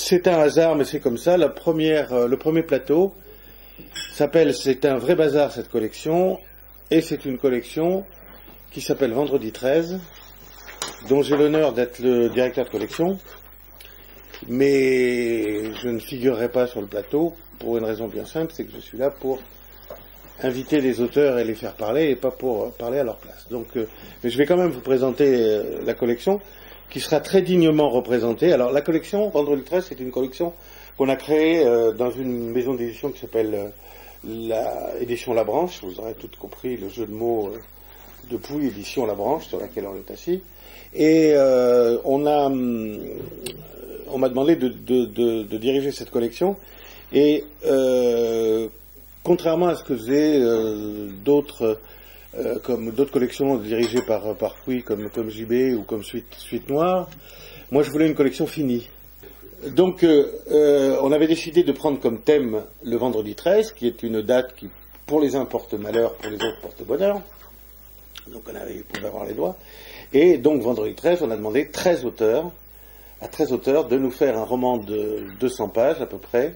c'est un hasard, mais c'est comme ça. Le premier plateau s'appelle C'est un vrai bazar, cette collection, et c'est une collection qui s'appelle Vendredi 13, dont j'ai l'honneur d'être le directeur de collection, mais je ne figurerai pas sur le plateau pour une raison bien simple, c'est que je suis là pour inviter les auteurs et les faire parler, et pas pour parler à leur place. Donc, mais je vais quand même vous présenter la collection, qui sera très dignement représentée. Alors, la collection Vendredi 13, c'est une collection qu'on a créée dans une maison d'édition qui s'appelle la édition La Branche. Vous aurez tout compris le jeu de mots depuis édition La Branche, sur laquelle on est assis. Et on m'a demandé de diriger cette collection. Et contrairement à ce que faisaient d'autres collections dirigées par Puy, comme JB ou comme Suite Noire, moi je voulais une collection finie. Donc on avait décidé de prendre comme thème le Vendredi 13, qui est une date qui, pour les uns, porte malheur, pour les autres, porte bonheur. Donc on pouvait avoir les doigts. Et donc Vendredi 13, on a demandé à 13 auteurs de nous faire un roman de 200 pages à peu près,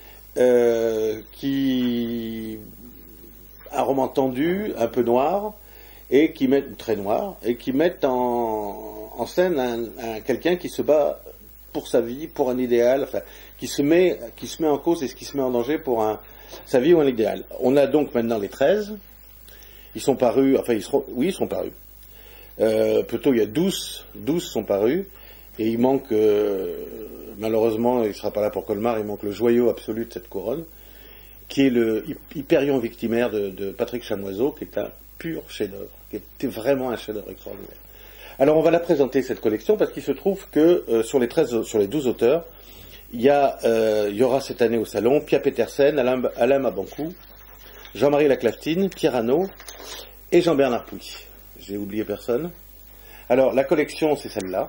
un roman tendu, un peu noir, et très noir, et qui mettent en scène quelqu'un qui se bat pour sa vie, pour un idéal, enfin, qui se met en cause et qui se met en danger pour sa vie ou un idéal. On a donc maintenant les 13, ils sont parus, enfin ils sont parus. Plutôt il y a 12 sont parus, et il manque, malheureusement, il ne sera pas là pour Colmar, il manque le joyau absolu de cette couronne, qui est le Hyperion victimaire de Patrick Chamoiseau, qui est un pur chef-d'œuvre, qui était vraiment un chef-d'œuvre extraordinaire. Alors on va la présenter, cette collection, parce qu'il se trouve que sur les 12 auteurs, il y aura cette année au salon Pia Petersen, Alain Mabanckou, Jean-Marie Laclaftine, Pierre Hanaud et Jean-Bernard Puy. J'ai oublié personne. Alors la collection, c'est celle-là.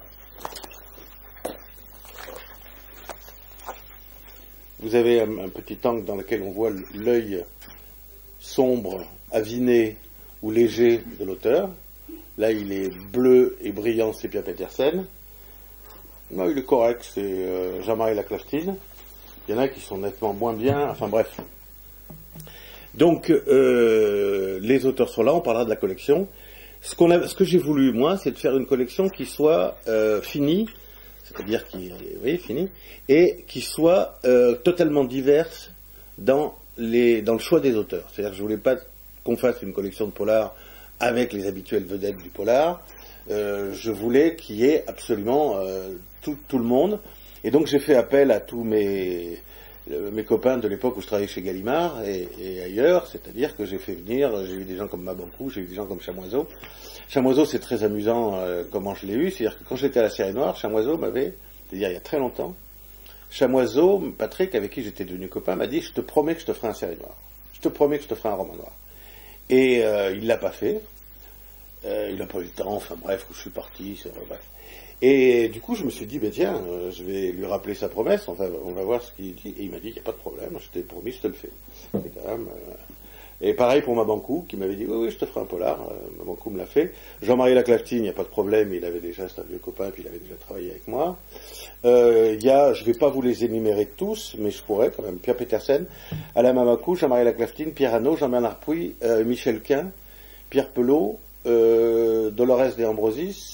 Vous avez un petit angle dans lequel on voit l'œil sombre, aviné ou léger de l'auteur. Là, il est bleu et brillant, c'est Pia Petersen. Là, il est correct, c'est Jean-Marie Laclaftine. Il y en a qui sont nettement moins bien, enfin bref. Donc, les auteurs sont là, on parlera de la collection. Ce que j'ai voulu, moi, c'est de faire une collection qui soit finie, c'est-à-dire finie, et qui soit totalement diverse dans le choix des auteurs. C'est-à-dire que je voulais pas qu'on fasse une collection de polar avec les habituelles vedettes du polar. Je voulais qu'il y ait absolument tout le monde. Et donc j'ai fait appel à tous mes copains de l'époque où je travaillais chez Gallimard et ailleurs, c'est-à-dire que j'ai fait venir, j'ai eu des gens comme Mabanckou, j'ai eu des gens comme Chamoiseau. Chamoiseau, c'est très amusant comment je l'ai eu, c'est-à-dire que quand j'étais à la Série Noire, Chamoiseau c'est-à-dire il y a très longtemps, Chamoiseau, Patrick, avec qui j'étais devenu copain, m'a dit « Je te promets que je te ferai un Série Noire. Je te promets que je te ferai un roman noir. » Et il l'a pas fait. Il n'a pas eu le temps, enfin bref, je suis parti, bref. Et du coup, je me suis dit, tiens, je vais lui rappeler sa promesse, on va voir ce qu'il dit. Et il m'a dit, il n'y a pas de problème, je t'ai promis, je te le fais. C'est quand même, Et pareil pour Mabanckou, qui m'avait dit, oui, je te ferai un polar. Mabanckou me l'a fait. Jean-Marie Laclaftine, il n'y a pas de problème, c'est un vieux copain, puis il avait déjà travaillé avec moi. Je vais pas vous les énumérer tous, mais je pourrais quand même. Pia Petersen, Alain Mabanckou, Jean-Marie Laclaftine, Pierre Hanaud, Jean-Bernard Puy, Michel Quin, Pierre Pelot, Dolores de Ambrosis,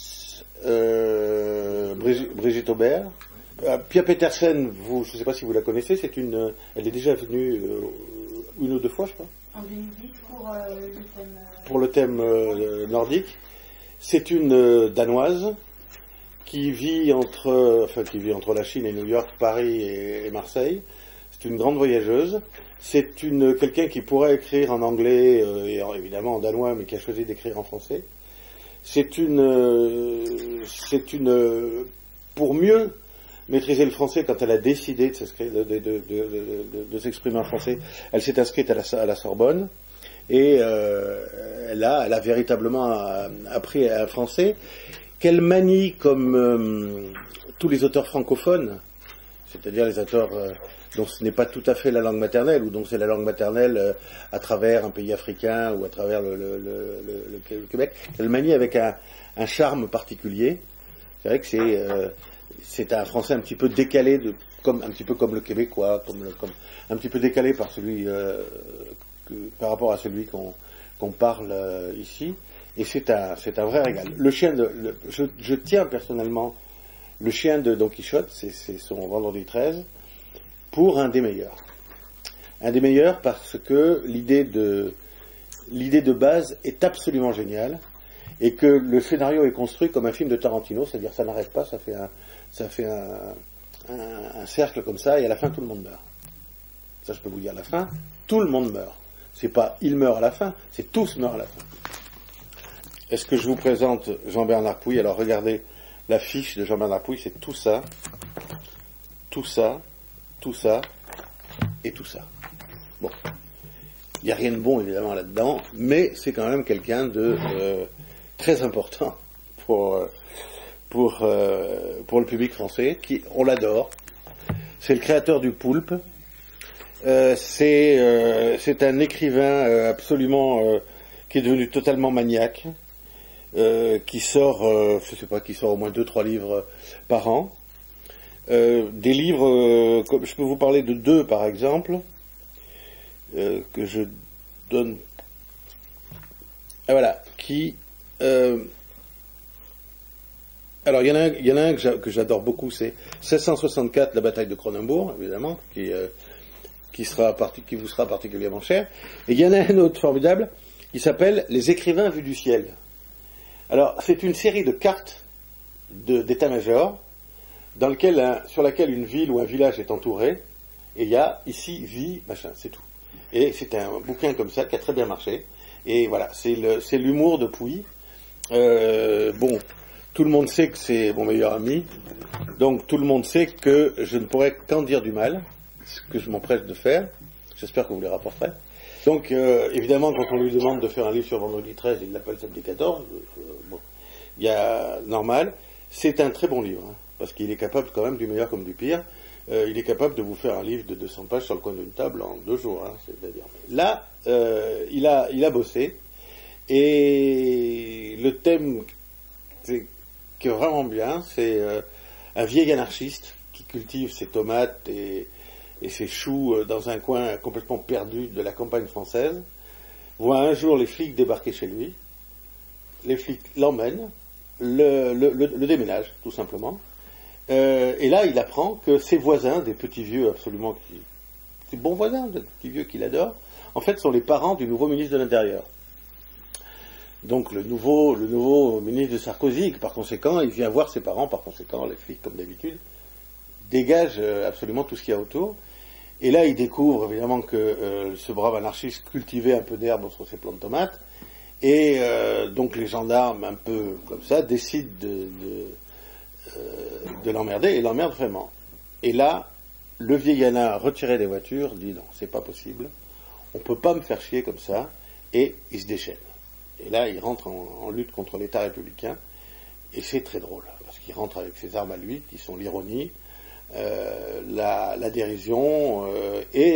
Brigitte Aubert. Pia Petersen, je ne sais pas si vous la connaissez, elle est déjà venue une ou deux fois, je crois. En 2010 pour le thème nordique. C'est une Danoise qui vit entre la Chine et New York, Paris et Marseille. C'est une grande voyageuse. C'est quelqu'un qui pourrait écrire en anglais et évidemment en danois, mais qui a choisi d'écrire en français. Pour mieux maîtriser le français, quand elle a décidé de s'exprimer en français, elle s'est inscrite à la Sorbonne et elle a véritablement appris un français qu'elle manie comme tous les auteurs francophones, c'est-à-dire les auteurs dont ce n'est pas tout à fait la langue maternelle, ou dont c'est la langue maternelle à travers un pays africain ou à travers le Québec, elle manie avec un charme particulier. C'est vrai que c'est un français un petit peu décalé, un petit peu comme le québécois, un petit peu décalé par par rapport à celui qu'on parle ici. Et c'est un vrai régal. Je tiens personnellement le chien de Don Quichotte, c'est son Vendredi 13, pour un des meilleurs. Un des meilleurs parce que l'idée de base est absolument géniale et que le scénario est construit comme un film de Tarantino, c'est-à-dire ça n'arrête pas, ça fait un cercle comme ça et à la fin tout le monde meurt. Ça je peux vous dire à la fin, tout le monde meurt. C'est pas il meurt à la fin, c'est tous meurent à la fin. Est-ce que je vous présente Jean-Bernard Pouille? Alors regardez la fiche de Jean-Bernard Pouille, c'est tout ça, tout ça, tout ça et tout ça. Bon, il n'y a rien de bon évidemment là-dedans, mais c'est quand même quelqu'un de très important pour le public français, on l'adore. C'est le créateur du Poulpe. C'est un écrivain absolument qui est devenu totalement maniaque, qui sort au moins 2-3 livres par an. Des livres, comme je peux vous parler de 2 par exemple, que je donne. Ah, voilà, alors il y en a un que j'adore beaucoup, c'est 1664, la bataille de Cronenbourg, évidemment, qui vous sera particulièrement cher. Et il y en a un autre formidable, qui s'appelle Les écrivains vus du ciel. Alors c'est une série de cartes d'état-major sur laquelle une ville ou un village est entouré, et il y a ici vie, machin, c'est tout. Et c'est un bouquin comme ça qui a très bien marché. Et voilà, c'est l'humour de Pouille. Bon, tout le monde sait que c'est mon meilleur ami, donc tout le monde sait que je ne pourrais qu'en dire du mal, ce que je m'empresse de faire. J'espère que vous les rapporterez. Donc, évidemment, quand on lui demande de faire un livre sur Vendredi 13, il l'appelle Samedi 14. Bon, il y a normal. C'est un très bon livre, hein, parce qu'il est capable quand même du meilleur comme du pire. Il est capable de vous faire un livre de 200 pages sur le coin d'une table en 2 jours. Hein, c'est-à-dire. Là, il a bossé, et le thème qui est vraiment bien, c'est un vieil anarchiste qui cultive ses tomates et ses choux dans un coin complètement perdu de la campagne française, voit un jour les flics débarquer chez lui, les flics l'emmènent, le déménagent, tout simplement, et là il apprend que ses voisins, des petits vieux absolument, des bons voisins, des petits vieux qu'il adore, en fait sont les parents du nouveau ministre de l'Intérieur. Donc le nouveau ministre de Sarkozy, par conséquent, il vient voir ses parents, par conséquent, les flics, comme d'habitude, dégagent absolument tout ce qu'il y a autour. Et là, il découvre évidemment que ce brave anarchiste cultivait un peu d'herbe sur ses plants de tomates, et donc les gendarmes, un peu comme ça, décident de l'emmerder, et l'emmerdent vraiment. Et là, le vieillana retiré des voitures dit non, c'est pas possible, on peut pas me faire chier comme ça, et il se déchaîne. Et là, il rentre en lutte contre l'État républicain, et c'est très drôle, parce qu'il rentre avec ses armes à lui, qui sont l'ironie, la dérision et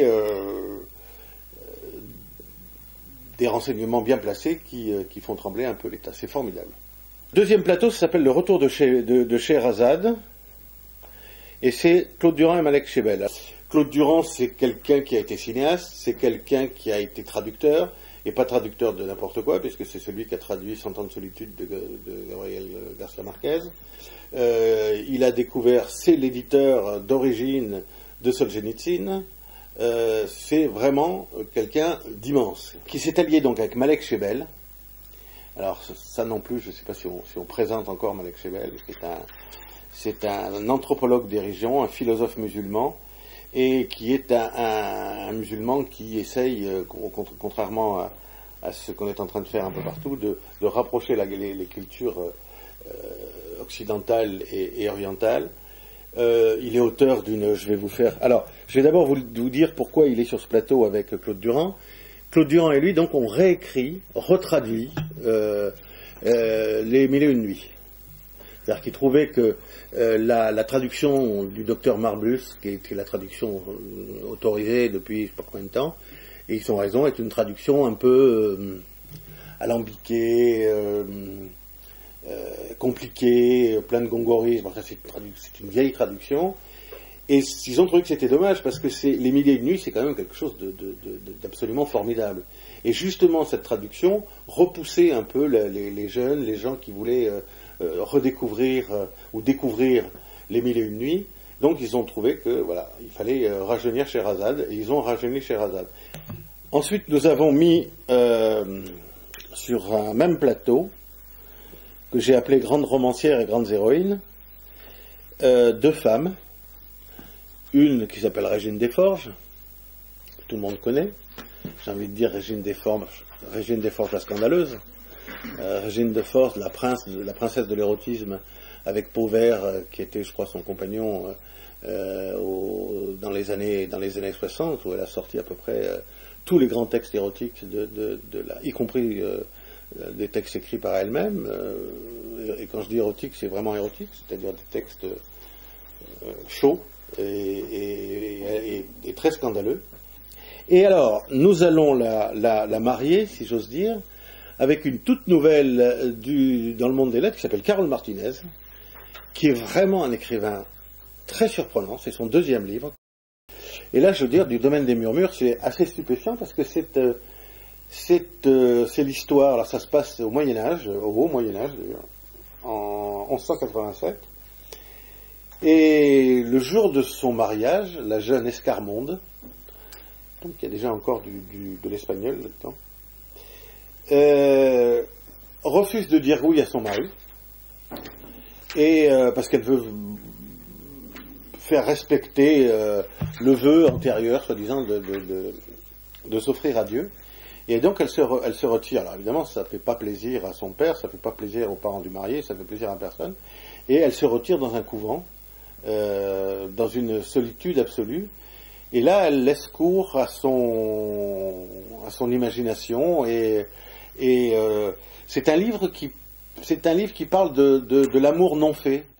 des renseignements bien placés qui font trembler un peu l'État. C'est formidable. Deuxième plateau, ça s'appelle Le Retour de Scheherazade, et c'est Claude Durand et Malek Chebel. Claude Durand, c'est quelqu'un qui a été cinéaste, c'est quelqu'un qui a été traducteur, et pas traducteur de n'importe quoi, puisque c'est celui qui a traduit 100 ans de solitude de Gabriel Garcia Marquez. Il a découvert, c'est l'éditeur d'origine de Solzhenitsyn. C'est vraiment quelqu'un d'immense, qui s'est allié donc avec Malek Chebel. Alors ça non plus, je ne sais pas si on présente encore Malek Chebel. C'est un anthropologue des régions, un philosophe musulman, et qui est un musulman qui essaye, contrairement à ce qu'on est en train de faire un peu partout, de rapprocher les cultures occidentales et orientales. Il est auteur je vais d'abord vous dire pourquoi il est sur ce plateau avec Claude Durand. Claude Durand et lui, donc, ont retraduit les Mille et une nuits. C'est-à-dire qu'ils trouvaient que la traduction du docteur Marbus, qui est la traduction autorisée depuis je ne sais pas combien de temps, et ils ont raison, est une traduction un peu alambiquée, compliqué, plein de gongorisme. Enfin, c'est une vieille traduction. Et ils ont trouvé que c'était dommage parce que les milliers et une nuits, c'est quand même quelque chose d'absolument formidable. Et justement, cette traduction repoussait un peu les jeunes, les gens qui voulaient redécouvrir ou découvrir les mille et une nuits. Donc, ils ont trouvé que voilà, il fallait rajeunir Scheherazade, et ils ont rajeuni Scheherazade. Ensuite, nous avons mis sur un même plateau, que j'ai appelé Grandes romancières et grandes héroïnes, deux femmes. Une qui s'appelle Régine Desforges, que tout le monde connaît. J'ai envie de dire Régine Desforges la scandaleuse. Régine Desforges, la princesse de l'érotisme, avec Pauvert, qui était, je crois, son compagnon dans les années 60, où elle a sorti à peu près tous les grands textes érotiques, y compris des textes écrits par elle-même. Et quand je dis érotique, c'est vraiment érotique, c'est-à-dire des textes chauds. Et très scandaleux. Et alors, nous allons la marier, si j'ose dire, avec une toute nouvelle dans le monde des lettres qui s'appelle Carole Martinez, qui est vraiment un écrivain très surprenant. C'est son deuxième livre. Et là, je veux dire, du domaine des murmures, c'est assez stupéfiant parce que c'est l'histoire. Alors, ça se passe au Moyen-Âge, au haut Moyen-Âge, en 1187. Et le jour de son mariage, la jeune Escarmonde, donc il y a déjà encore de l'espagnol là-dedans, refuse de dire oui à son mari, et parce qu'elle veut faire respecter le vœu antérieur, soi-disant, de s'offrir à Dieu. Et donc elle se retire. Alors évidemment, ça ne fait pas plaisir à son père, ça ne fait pas plaisir aux parents du marié, ça ne fait plaisir à personne. Et elle se retire dans un couvent, dans une solitude absolue, et là elle laisse cours à son imagination, et c'est un livre qui parle de l'amour non fait.